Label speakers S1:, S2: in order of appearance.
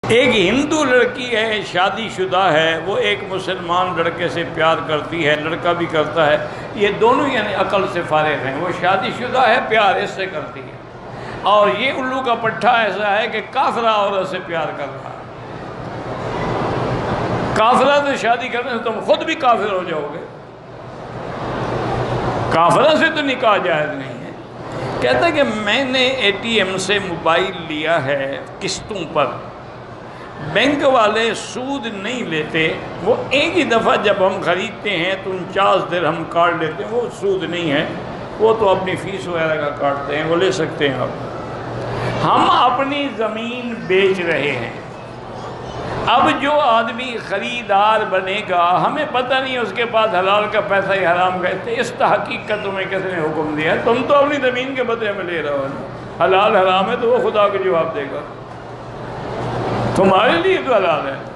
S1: ایک ہندو لڑکی ہے، شادی شدہ ہے، وہ ایک مسلمان لڑکے سے پیار کرتی ہے، لڑکا بھی کرتا ہے، یہ دونوں یعنی عقل سے فارغ ہیں، وہ شادی شدہ ہے، پیار اس سے کرتی ہے، اور یہ الو کا پٹھا ایسا ہے کہ کافرہ عورت سے پیار کر رہا ہے۔ کافرہ سے شادی کرنے سے تم خود بھی کافر ہو جاؤ گے، کافرہ سے تو نکاح جائز نہیں ہے۔ کہتا ہے کہ میں نے اے ٹی ایم سے موبائل لیا ہے قسطوں پر، بینک والے سود نہیں لیتے، وہ ایک ہی دفعہ جب ہم خریدتے ہیں تو 49 درہم کاٹ لیتے ہیں، وہ سود نہیں ہے، وہ تو اپنی فیس وغیرہ کا کاٹتے ہیں، وہ لے سکتے ہیں آپ۔ ہم اپنی زمین بیچ رہے ہیں، اب جو آدمی خریدار بنے گا ہمیں پتہ نہیں اس کے پاس حلال کا پیسہ ہی حرام کا، اس تحقیق کا تمہیں کس نے حکم دیا ہے؟ تم تو اپنی زمین کے بدلے میں لے رہے ہو، حلال حرام ہے تو وہ خدا کو جواب دے گا، تمہارے لیے تو حلال ہے۔